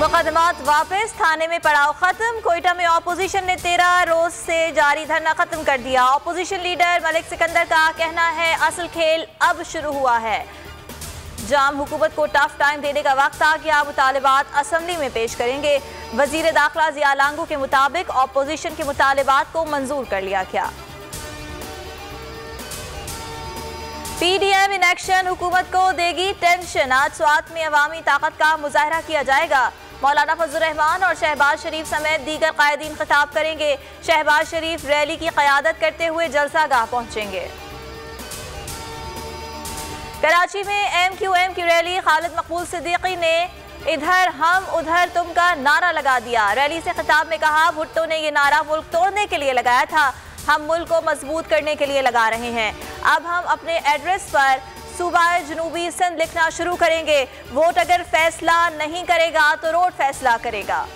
मुकदमात वापस, थाने में पड़ाव खत्म। कोयटा में ऑपोजिशन ने 13 रोज से जारी धरना खत्म कर दिया। ऑपोजिशन लीडर मलिक सिकंदर का कहना है असल खेल अब शुरू हुआ है। जाम हुकूमत को टफ टाइम देने का वक्त आ गया। मुतालिबात असम्बली में पेश करेंगे। वजीर दाखिला जिया लांगू के मुताबिक ऑपोजिशन के मुतालिबात को मंजूर कर लिया गया। पीडीएम इन एक्शन, हुकूमत को देगी टेंशन। आज स्वात में अवामी ताकत का मुजाहरा किया जाएगा। मौलाना फजल रहमान और शहबाज शरीफ समेत दीगर कायदीन खिताब करेंगे। शहबाज शरीफ रैली की क़यादत करते हुए जलसागाह पहुंचेंगे। कराची में MQM की रैली, खालिद मकबूल सिद्दीकी ने इधर हम उधर तुम का नारा लगा दिया। रैली से खिताब में कहा, भुट्टो ने यह नारा मुल्क तोड़ने के लिए लगाया था, हम मुल्क को मजबूत करने के लिए लगा रहे हैं। अब हम अपने एड्रेस पर सूबाए जनूबी सिंध लिखना शुरू करेंगे। वोट अगर फैसला नहीं करेगा तो रोड फैसला करेगा।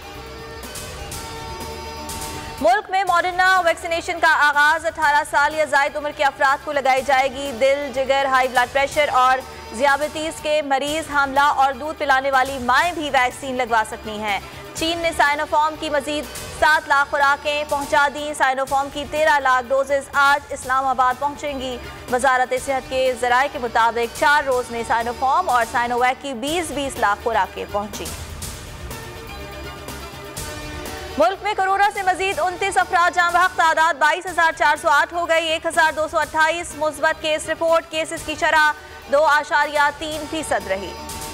मुल्क में मॉडर्ना वैक्सीनेशन का आगाज 18 साल या जायद उम्र के अफराद को लगाई जाएगी। दिल, जिगर, हाई ब्लड प्रेशर और ज़ियाबतीस के मरीज, हामला और दूध पिलाने वाली माएँ भी वैक्सीन लगवा सकती हैं। चीन ने साइनोफार्म की मजीद 7 लाख खुराकें पहुंचा दी। साइनोफार्म की 13 लाख डोजेज आज इस्लामाबाद पहुंचेंगी। वजारत सेहत के ज़राए के मुताबिक 4 रोज में साइनोफार्म और साइनोवैक की 20-20 लाख खुराकें पहुंची। मुल्क में कोरोना से मजीद 29 अफराद जाँ बहक, तादाद 22,408 हो गई। 1,228 मुस्बत केस रिपोर्ट। केसेस की शरह 2.3% रही।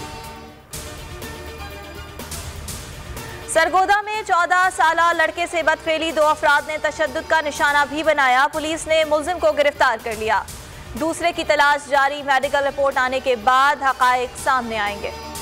सरगोदा में 14 साला लड़के से बदफेली, 2 अफराद ने तशद्दुद का निशाना भी बनाया। पुलिस ने मुलजिम को गिरफ्तार कर लिया। दूसरे की तलाश जारी। मेडिकल रिपोर्ट आने के बाद हकायक सामने आएंगे।